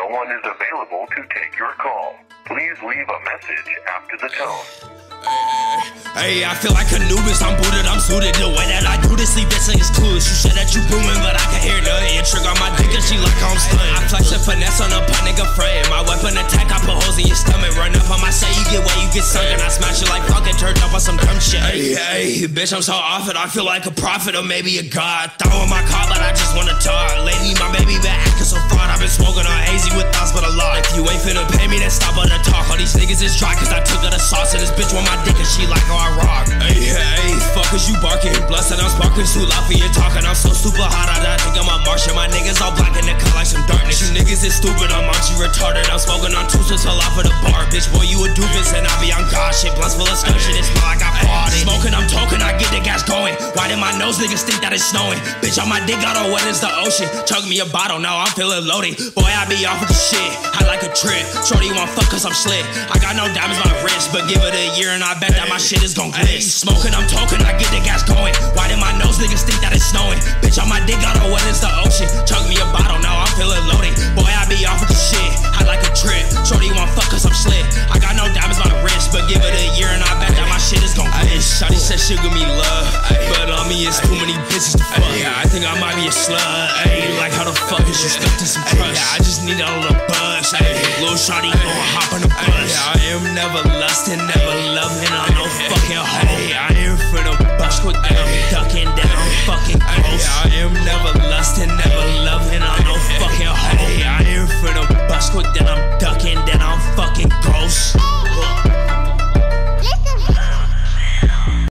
one is available to take your call. Please leave a message after the tone. Hey, I feel like Anubis, I'm booted, I'm suited. The way that I do this, leave this niggas clueless. You said that you booming, but I can hear nothing. You trick on my dick and she like I'm stunning. I flex and finesse on a pun nigga frame. My weapon attack, I put holes in your stomach. Run up on my set, you get wet, you get sunken. I smash it like fucking turned up on some dumb shit. Hey, bitch, I'm so off it, I feel like a prophet or maybe a god. Throwing my car, but I just wanna talk. Lately, my baby been acting so fraud. I've been smoking on hazy with thoughts, but a lot. If you ain't finna pay me, then stop on the talk. All these niggas is dry, cause I took her the sauce. And this bitch want my dick and she like how I rock. Hey, fuckers, you barking. Blessed, I'm sparking. Too loud for your talking. I'm so super hot, I think I'm a Martian. My niggas all black in the cut like some darkness. You niggas is stupid, I'm on you retarded. I'm smoking on two till off of the bar. Bitch, boy, you a doofus and I be on God shit. Blunts full of skunk shit, it smell like I fought it. Smoking, I'm toking, I get the gas going. Why did my nose niggas think that it's snowing? Bitch, on my dick, got all wet as the ocean. Chug me a bottle, now I'm feeling loaded. Boy, I be off with the shit. I like a trip. Shorty want fuck cause I'm slick. I got no diamonds on my wrist, but give it a year and I bet that my shit is gon' glitz. Smoking, I'm toking, I get the gas going. Why did my nose niggas think that it's snowing? Bitch, on my dick, got all wet as the ocean. Chug me a bottle, now I'm feeling loaded. Boy, I be off with the shit. I like a trip. Shorty want fuck cause I'm slick. I got no diamonds on my wrist, but give it a year and I bet that my shit is gon' glitz. Shawty said she give me love, but on me it's too many bitches to fuck. I think I might be a slut. Like how the fuck is you expecting some trust? I just need a little buzz. Little shawty gon' hop on the bus. I am never lusting, never loving on no fucking hoe. I ain't finna bust with them.